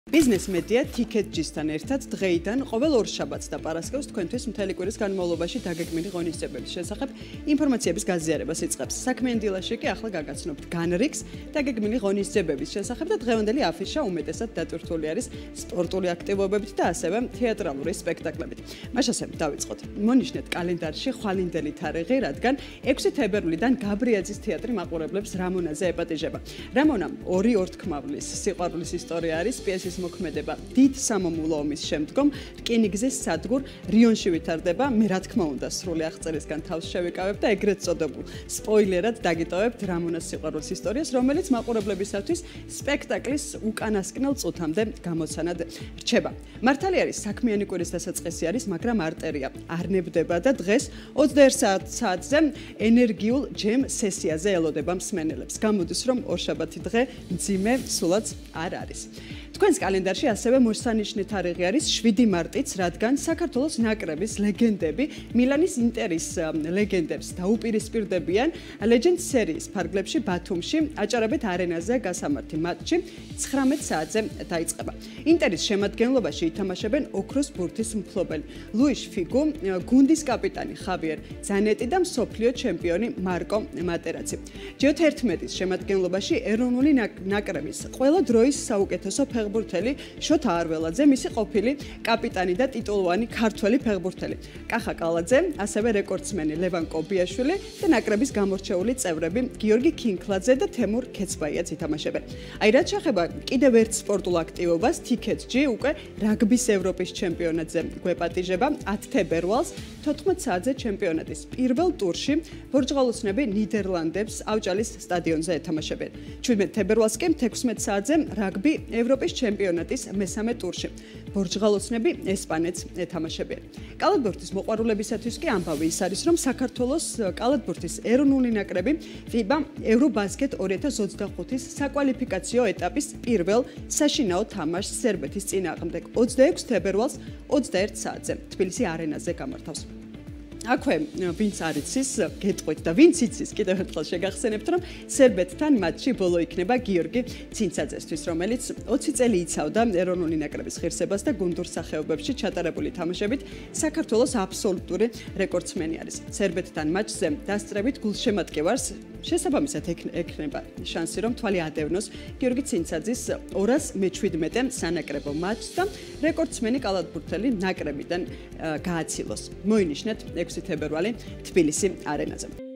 Business media TicketJist-თან ერთად დღეიდან ყოველ ორშაბათს და პარასკევს თქვენთვის მთელი კვირის განმავლობაში დაგეგმილი ღონისძიებების შესახებ ინფორმაციების გაზიარებას იწყებს. საქმიანი დილაში კი ახლა გაგაცნობთ განრიგს დაგეგმილი ღონისძიებების შესახებ და დღევანდელი აფიშა უმეტესად დატვირთული არის სპორტული აქტივობებით და ასევე თეატრალური სპექტაკლებით. მაშასე დავიწყოთ. მონიშნეთ კალენდარში ხვალინდელი თარიღი, რადგან 6 თებერვლიდან გაბრიაძის თეატრი მაყურებლებს რამონაზე ეპატიჟება. რამონამ ორი ორთქმავლის სიყვარულის ისტორია არის პიესის მოქმედება დიდ სამომულო ომის შემდგომ რკინიგზის სადგურ რიონში ვითარდება. მე რა თქმა უნდა სრული აღწერისგან თავს შევიკავებ და ეგრეთ წოდებულ სპოილერად დაგიტოვებთ რამონას სიყვარულის ისტორიას, რომელიც მაყურებლებისათვის სპექტაკლის უკანასკნელ წუთამდე გამოცანად რჩება. მართალი არის საქმიანი კვირის დასაწყისი არის, მაგრამ არტერია არ ნებდება და დღეს 21 საათზე ენერგიულ ჯემ სესიაზე ელოდება მსმენელებს. გამოდის რომ ორშაბათი დღე მძიმე სულაც არ არის. თქვენს კალენდარში ასევე მოსანიშნე თარიღი არის 7 მარტიც, რადგან საქართველოს ნაკრების ლეგენდები მილანის ინტერის ლეგენდებს დაუპირისპირდებიან Legends სერიის ფარგლებში ბათუმში აჭარაბეთ არენაზე გასამართი მატჩი 19 საათზე დაიწყება. ინტერის შემადგენლობაში ითამაშებენ ოქროს ბურთის მფლობელი ლუიშ ფიგუ, გუნდის კაპიტანი ხავიერ ზანეტი და მსოფლიო ჩემპიონი მარკო მატერაცი. G11-ის შემადგენლობაში ეროვნული ნაკრების ყველა დროის საუკეთესო ფეხბურთელი შოთა არველაძე, მისი ყოფილი კაპიტანი და ტიტულოვანი ქართველი ფეხბურთელი კახა კალაძე, ასევე რეკორდსმენი ლევან კობიაშვილი და ნაკრების გამორჩეული წევრები გიორგი ქინქლაძე და თემურ ქეცბაიაც ითამაშებენ. აი რაც შეეხება კიდევ ერთ სპორტულ აქტივობას, TicketJ უკვე რაგბის ევროპის ჩემპიონატზე გვეპატიჟება 10 თებერვალს 14 საათზე ჩემპიონატის პირველ ტურში ბორჯღალოცნები ნიდერლანდებს ავჭალის სტადიონზე ეთამაშებენ. 17 თებერვალს კი 16 საათზე რაგბი ევროპის ჩემპიონატის მესამე ტურში ბორჯღალოცნები ესპანეთს ეთამაშებიან. კალათბურთის მოყვარულებისათვის კი ამბავი ის არის, რომ საქართველოს კალათბურთის ეროვნული ნაკრები FIBA Eurobasket 2025-ის საკვალიფიკაციო ეტაპის პირველ საშინაო თამაშს სერბეთის წინააღმდეგ 26 თებერვალს 21 საათზე თბილისი არენაზე გამართავს. აქვე ვინც არ იცის, გეტყვით და ვინც იცის, კიდევ ერთხელ შეგახსენებთ, რომ სერბეთთან მატჩი ბოლო იქნება გიორგი ცინცაძესთვის, რომელიც 20 წელი იცავდა ეროვნული ნაკრების ღირსებას და გუნდურ სახეობებში ჩატარებული თამაშებით საქართველოს აბსოლუტური რეკორდსმენი არის. სერბეთთან მატჩზე დასწრებით გულშემატკივარს შესაბამისად ექნება შანსი, რომ თვალი ადევნოს გიორგი ცინცაძის 217 სანაკრებო მატჩს და რეკორდსმენი კალათბურთელი ნაკრებიდან გააცილოს. მოინიშნეთ 6 თებერვალი თბილისი არენაზე.